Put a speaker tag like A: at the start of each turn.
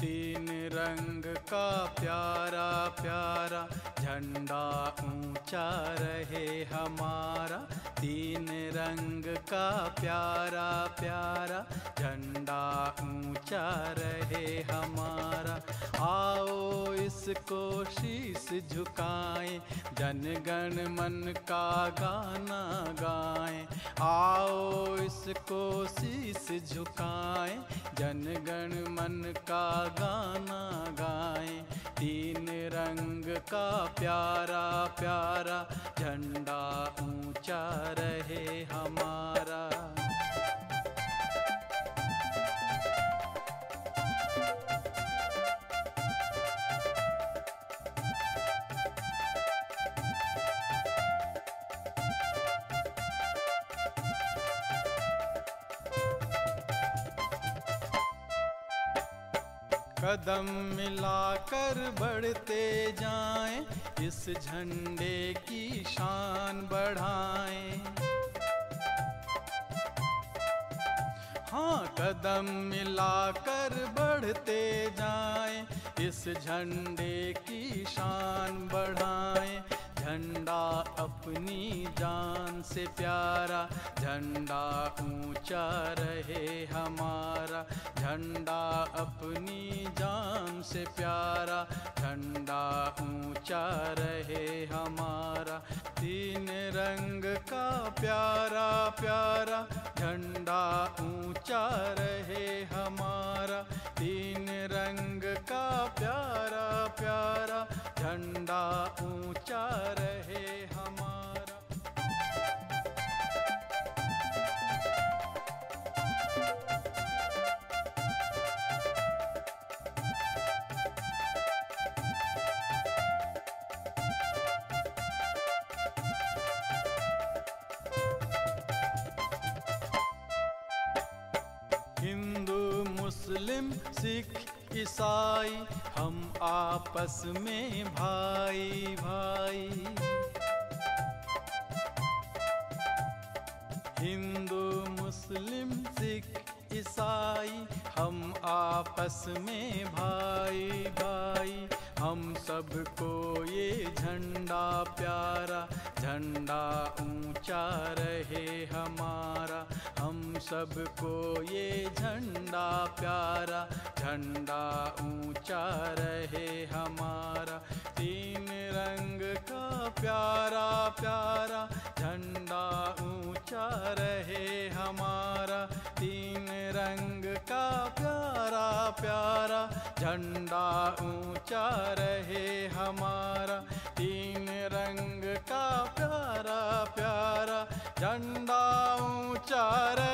A: तीन रंग का प्यारा प्यारा झंडा ऊंचा रहे हमारा। तीन रंग का प्यारा प्यारा झंडा ऊंचा रहे हमारा। आओ इसको शीश झुकाएं, जन गण मन का गाना गाएं। आओ इसको शीश झुकाएं, जन गण मन का गाना गाएं। तीन रंग का प्यारा प्यारा झंडा ऊंचा रहे हमारा। कदम मिलाकर बढ़ते जाएं, इस झंडे की शान बढ़ाएं। हाँ, कदम मिलाकर बढ़ते जाएं, इस झंडे की शान बढ़ाएं। झंडा अपनी जान से प्यारा, झंडा ऊंचा रहे हमारा। झंडा अपनी जान से प्यारा, झंडा ऊंचा रहे हमारा। तीन रंग का प्यारा प्यारा झंडा ऊंचा रहे हमारा। तीन रंग का प्यारा प्यारा झंडा ऊंचा रहे हमारा। हिंदू मुस्लिम सिख ईसाई हम आपस में भाई भाई। हिंदू मुस्लिम सिख ईसाई हम आपस में भाई भाई। हम सबको ये झंडा प्यारा, झंडा ऊंचा रहे हमारा। हम सबको ये झंडा प्यारा, झंडा ऊंचा रहे हमारा। तीन रंग का प्यारा प्यारा झंडा ऊंचा रहे हमारा। तीन रंग का प्यारा प्यारा झंडा ऊंचा रहे हमारा। तीन रंग का प्यारा प्यारा झंडा ऊंचा रहे